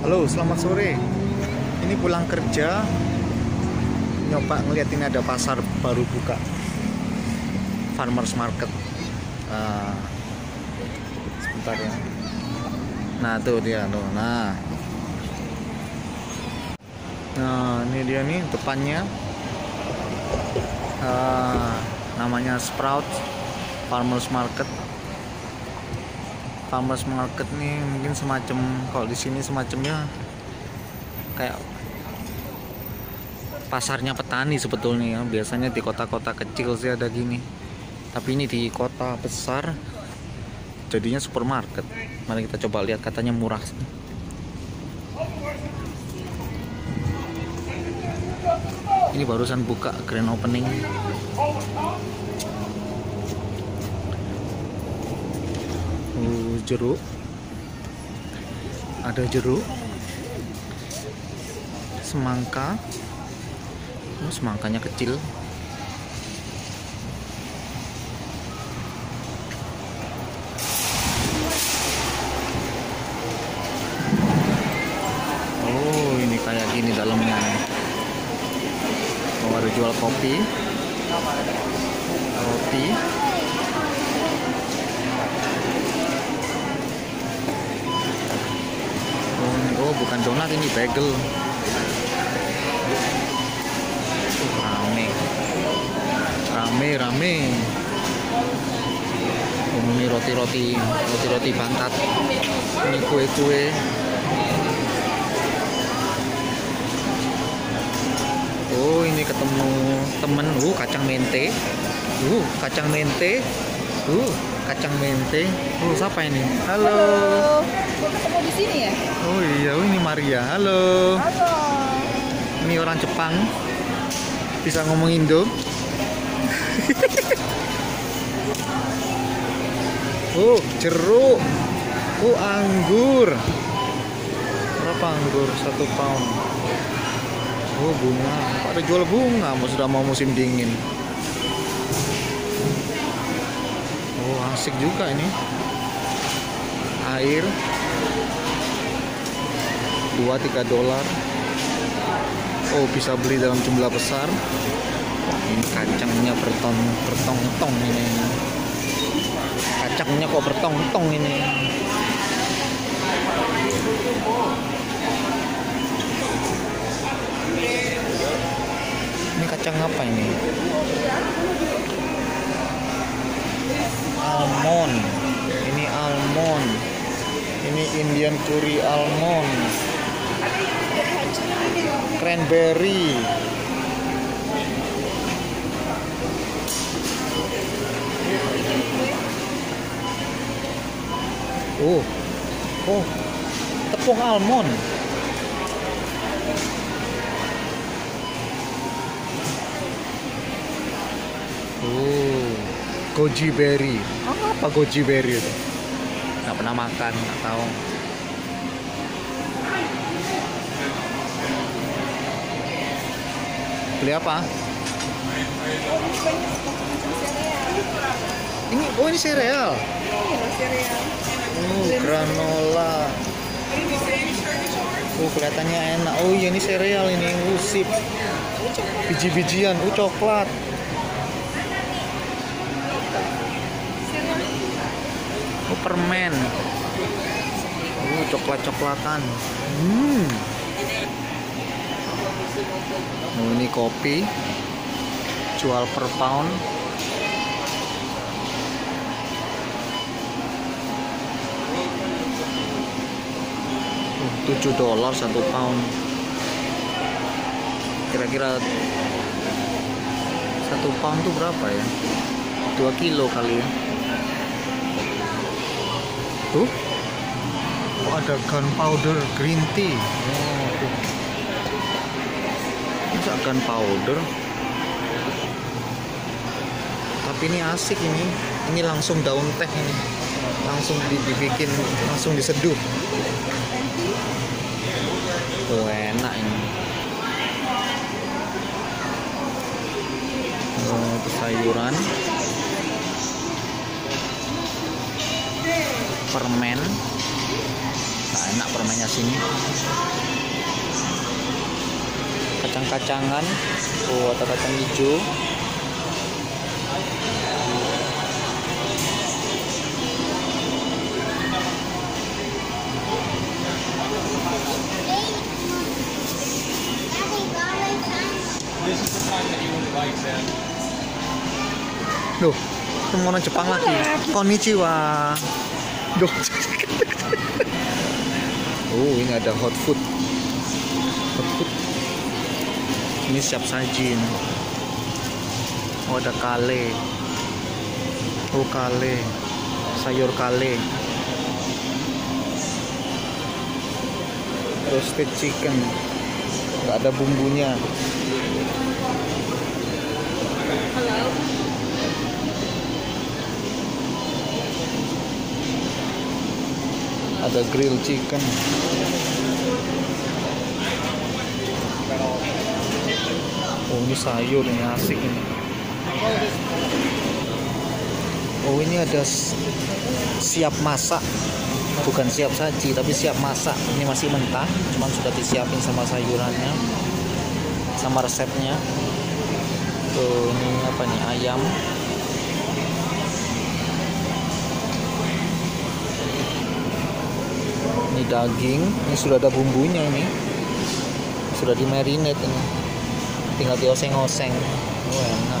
Halo, selamat sore. Ini pulang kerja, nyoba ngeliat ini ada pasar baru buka, farmers market. Sebentar ya. Nah tuh dia tuh. Nah, ini dia nih depannya. Namanya Sprout Farmers Market. Farmers Market nih mungkin semacam, kalau di sini semacamnya kayak pasarnya petani sebetulnya ya. Biasanya di kota-kota kecil sih ada gini, tapi ini di kota besar jadinya supermarket. Mari kita coba lihat, katanya murah. Ini barusan buka grand opening. Jeruk, ada jeruk, semangka. Semangkanya kecil. Ini kayak gini dalamnya. Ada jual kopi, roti. Bukan donat, ini bagel. Rame. Ini roti bantat. Ini kue. Ini ketemu temen. Kacang mente. Siapa ini? Halo. Ketemu di sini ya? Oh iya, ini Maria. Halo. Ini orang Jepang. Bisa ngomong Indo. Jeruk. Anggur. Berapa anggur? 1 pound. Bunga. Ada jual bunga. Sudah mau musim dingin. Asik juga ini. Air $2-3. Bisa beli dalam jumlah besar. Ini kacangnya bertong-tong ini. Kacangnya kok bertong-tong ini. Ini kacang apa ini? Almond. Ini almond. Ini Indian curry almond. Cranberry. Tepung almond. Goji berry. Apa goji berry itu? Nggak pernah makan, nggak tahu. Beli apa? Ini sereal. Granola. Kelihatannya enak. Iya, ini sereal ini. Sip. Biji-bijian. Coklat. Permen. Coklat-coklatan. Ini kopi. Jual per pound. $7 1 pound. Kira-kira 1 pound tuh berapa ya? 2 kilo kali ya. Ada gunpowder green tea. Bisa gunpowder. Tapi ini asik ini. Ini langsung daun teh ini. Langsung dibikin, langsung diseduh. Enak ini. Itu sayuran. permen Nah, enak permennya sini. Kacang-kacangan. Oh, ada kacang hijau. Duh, ketemu orang Jepang lagi. Konnichiwa. Duh. Oh, ini ada hot food. Hot food. Ini siap saji ini. Oh, ada kale. Oh, kale. Sayur kale. Roasted chicken. Nggak ada bumbunya. Ada grill chicken. Oh, ini sayur ini asik ini. Oh, ini ada siap masak. Bukan siap saji tapi siap masak. Ini masih mentah, cuman sudah disiapin sama sayurannya, sama resepnya. Tuh, ini apa nih? Ayam. Ini daging, ini sudah ada bumbunya ini. Sudah di-marinate ini. Tinggal dioseng-oseng. Oh, enak.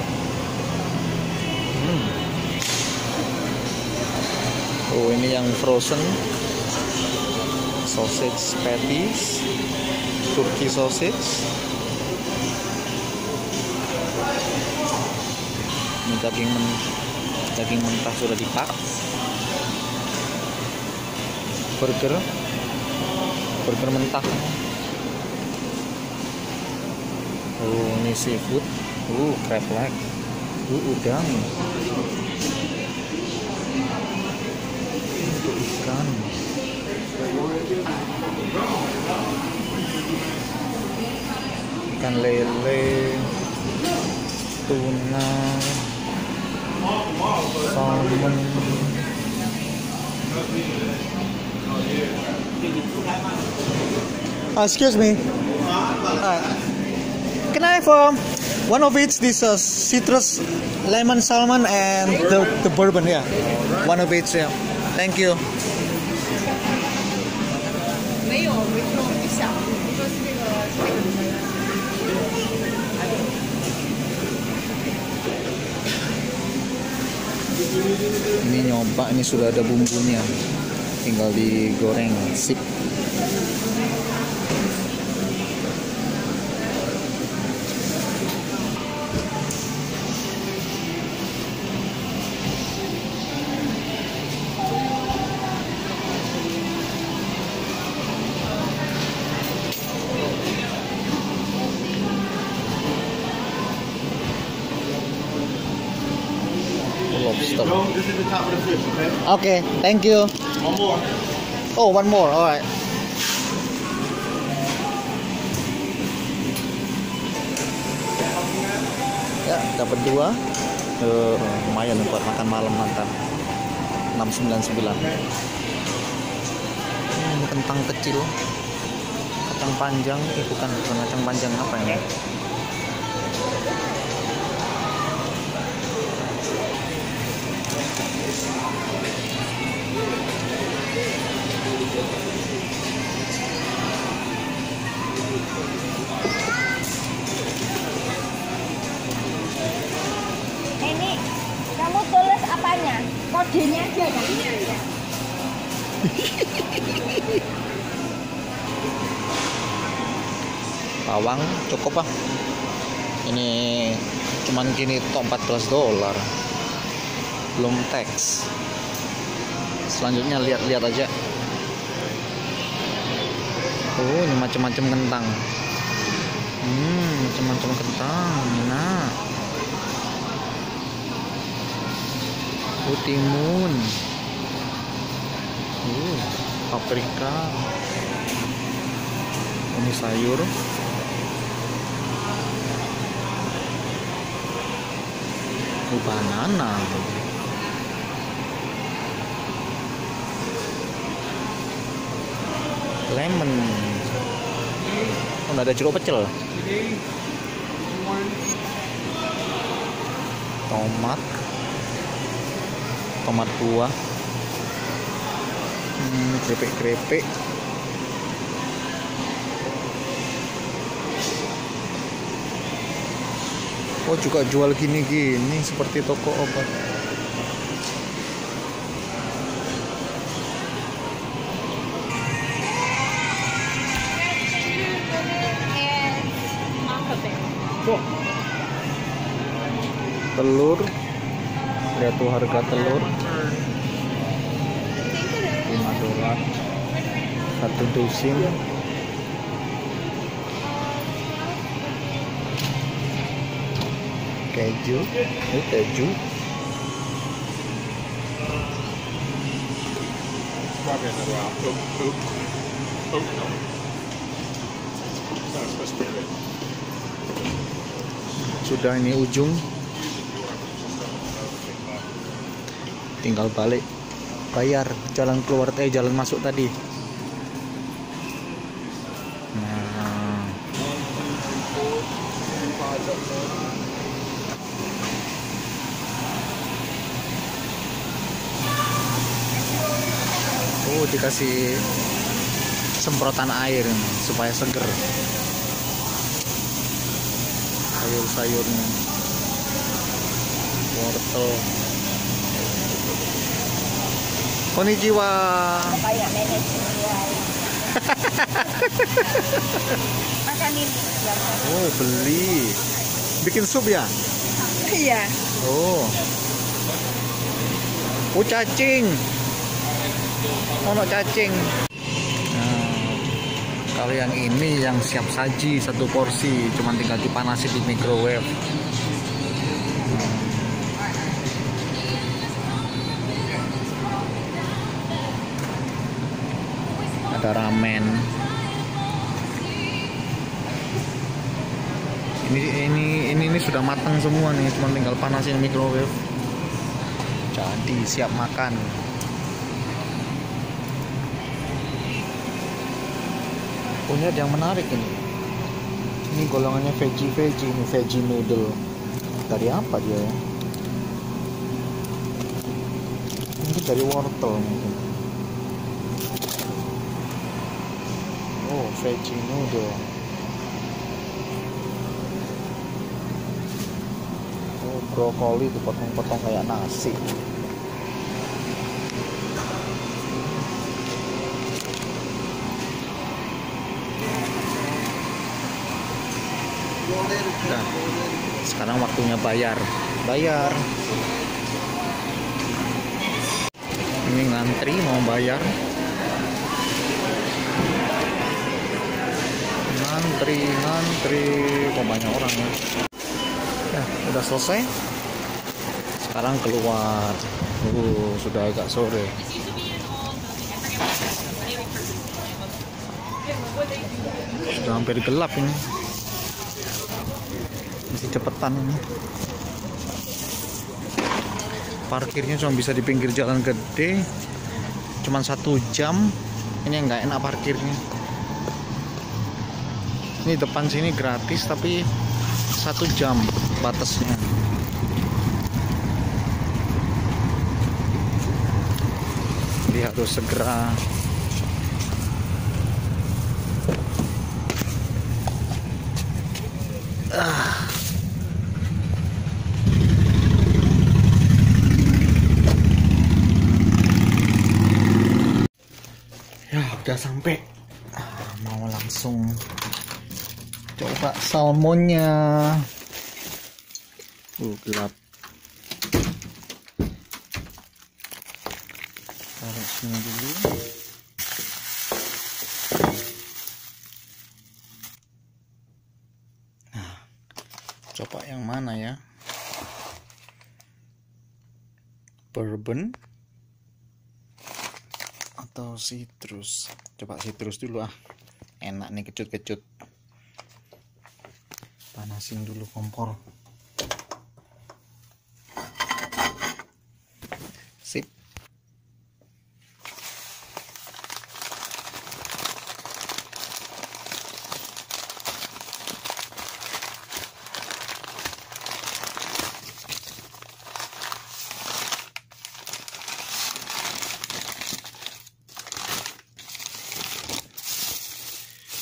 Oh, ini yang frozen. Sausage patties. Turkey sausage. Ini daging mentah sudah dipak. Burger mentah. Oh, ini seafood. Crab leg. Udang. Untuk ikan. Ikan lele, tuna, salmon. Excuse me. Can I have one of each this citrus lemon salmon and the bourbon? Yeah, one of each. Yeah, thank you. 没有不想，就是那个。 Ini nyoba, ini sudah ada bumbunya, tinggal digoreng. Sip. Lobster. This is the top of the fish, okay? Okay, thank you. One more. Oh, one more. Alright. Ya, dapat dua. Lumayan buat makan malam mantap. 699. Ini kentang kecil. Kacang panjang, bukan kacang panjang apa ini? Ini kamu tulis apanya? Kodenya aja kan? Bawang cukup ah. Ini cuman gini top $14. Belum tax. Selanjutnya lihat-lihat aja. Oh, ini macam-macam kentang. Macam-macam kentang. Enak. Oh, timun. Paprika. Ini sayur. Banana. lemon. Oh, ada jeruk pecel. Tomat buah. Krepek-krepek. Oh, juga jual gini-gini seperti toko obat. Telur. Lihat tuh harga telur. $5 satu dusin. Keju, ini keju. Sudah ini ujung, tinggal balik bayar jalan keluar jalan masuk tadi. Nah, dikasih semprotan air supaya seger sayur-sayurnya. Wortel. Konnichiwa. Kayak nenek makan ini. Oh, beli. Bikin sup ya? Iya. Oh. Oh, cacing. Ono cacing. Nah, kalau yang ini yang siap saji satu porsi, cuman tinggal dipanasin di microwave. Ada ramen. Ini sudah matang semua nih, cuman tinggal panasin microwave. Jadi siap makan. Oh, ini ada yang menarik ini. Ini golongannya veggie, ini veggie noodle. Dari apa dia ya? Ini dari wortel mungkin. Oh, veggie noodle. Oh, brokoli dipotong-potong kayak nasi. Nah, sekarang waktunya bayar. Ini ngantri mau bayar. Ngantri. Kok banyak orang ya? Nah, udah selesai. Sekarang keluar. Sudah agak sore. Sudah hampir gelap ini. Masih cepetan ini. Parkirnya cuma bisa di pinggir jalan gede, cuman 1 jam. Ini nggak enak parkirnya. Ini depan sini gratis tapi 1 jam batasnya. Jadi harus segera. Ya udah sampai. Mau langsung coba salmonnya. Gelap. Taruh sini dulu. Nah, coba yang mana ya? Bourbon atau citrus? Coba citrus dulu ah. Enak nih, kecut-kecut. Panasin dulu kompor. Sip.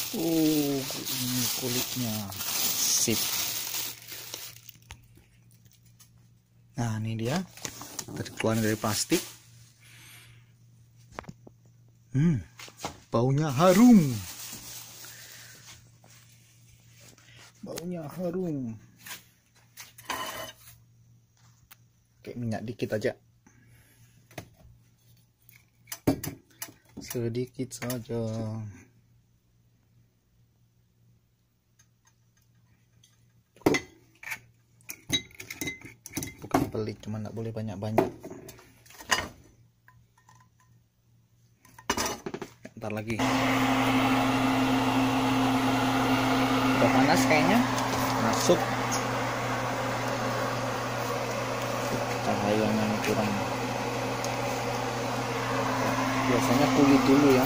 Ini kulitnya. Sip. Nah, ini dia. Terkeluar dari plastik. Baunya harum. Baunya harum. Kayak minyak dikit aja. Sedikit saja. Bukan pelik, cuma nggak boleh banyak-banyak. Ntar lagi. Udah panas kayaknya. Masuk. Cahayanya kurang. Biasanya kulit dulu ya.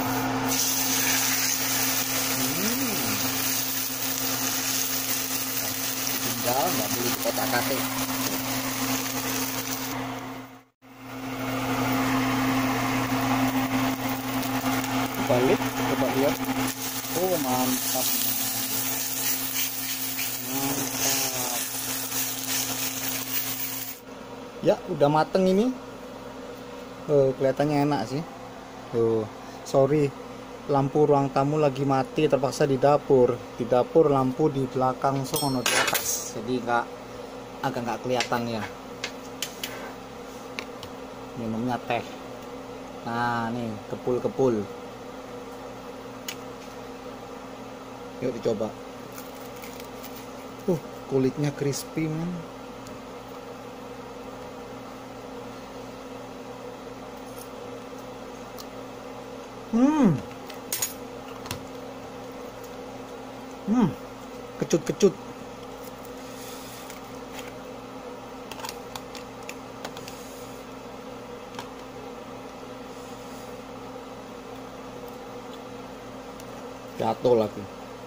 Tinggal, nggak boleh dikotak-katik. Balik, coba lihat. Oh, mantap. Mantap. Ya, udah mateng ini. Kelihatannya enak sih. Sorry, lampu ruang tamu lagi mati, terpaksa di dapur. Di dapur lampu di belakang sono di atas, jadi agak nggak kelihatan ya. Minumnya teh. Nah, nih kepul-kepul. Yuk dicoba. Kulitnya crispy, man. Kecut-kecut. Jatuh lagi.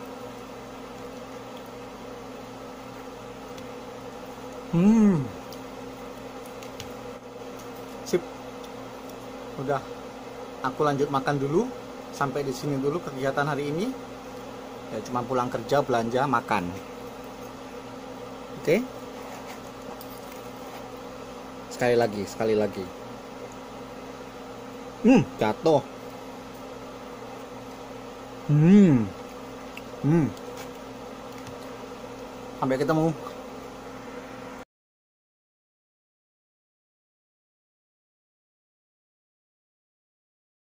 Sip. Udah. Aku lanjut makan dulu. Sampai di sini dulu kegiatan hari ini. Ya cuma pulang kerja, belanja, makan. Oke. Sekali lagi. Jatuh. Sampai ketemu.